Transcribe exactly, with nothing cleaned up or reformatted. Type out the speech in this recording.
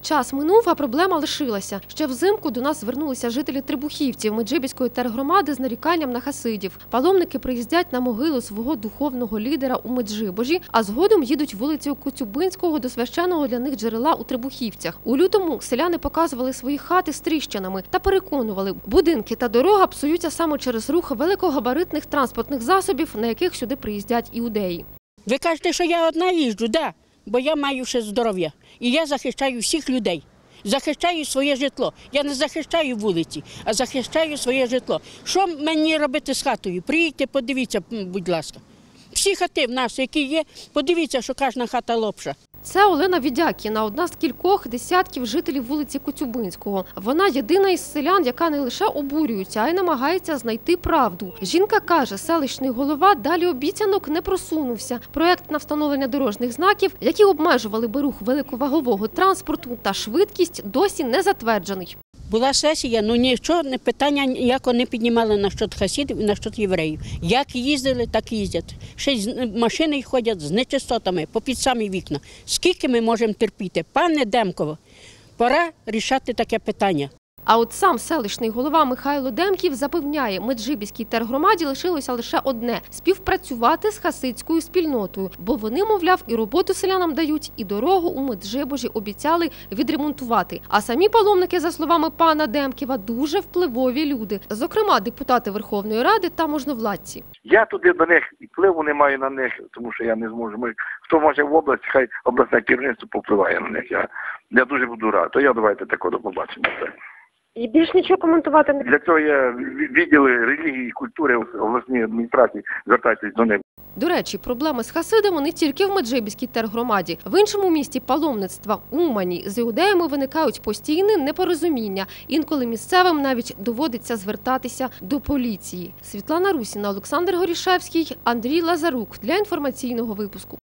Час минув, а проблема лишилася. Ще взимку до нас звернулися жителі Требухівців Меджибіської тергромади з наріканням на хасидів. Паломники приїздять на могилу свого духовного лідера у Меджибожі, а згодом їдуть вулицею Коцюбинського до священного для них джерела у Требухівцях. У лютому селяни показували свої хати з тріщинами та переконували, будинки та дорога псуються саме через рух великогабаритних транспортних засобів, на яких сюди приїздять іудеї. Ви кажете, що я одна їжджу, да, бо я маю ще здоров'я. І я захищаю всіх людей. Захищаю своє житло. Я не захищаю вулиці, а захищаю своє житло. Що мені робити з хатою? Приїдьте, подивіться, будь ласка. Всі хати в нас, які є, подивіться, що кожна хата лопша. Це Олена Відякіна, одна з кількох десятків жителів вулиці Коцюбинського. Вона єдина із селян, яка не лише обурюється, а й намагається знайти правду. Жінка каже, селищний голова далі обіцянок не просунувся. Проєкт на встановлення дорожніх знаків, які обмежували би рух великовагового транспорту та швидкість, досі не затверджений. Була сесія, ну нічого, питання ніякого не піднімали насчет хасидів і насчет євреїв. Як їздили, так і їздять. Ще й машини ходять з нечистотами, попід самі вікна. Скільки ми можемо терпіти? Пане Демково, пора рішати таке питання. А от сам селищний голова Михайло Демків запевняє, Меджибіській тергромаді лишилося лише одне – співпрацювати з хасидською спільнотою. Бо вони, мовляв, і роботу селянам дають, і дорогу у Меджибожі обіцяли відремонтувати. А самі паломники, за словами пана Демківа, дуже впливові люди. Зокрема, депутати Верховної Ради та можновладці. Я туди до них і впливу не маю на них, тому що я не зможу. Ми, хто може в області, хай обласне керівництво попливає на них. Я, я дуже буду радий. То я давайте такого до побачення. І більш нічого коментувати не... Для цього є відділи релігії і культури обласної адміністрації, звертайтесь до них. До речі, проблеми з хасидами не тільки в Меджибіській тергромаді. В іншому місті паломництва – Умані. З іудеями виникають постійні непорозуміння. Інколи місцевим навіть доводиться звертатися до поліції. Світлана Русіна, Олександр Горішевський, Андрій Лазарук для інформаційного випуску.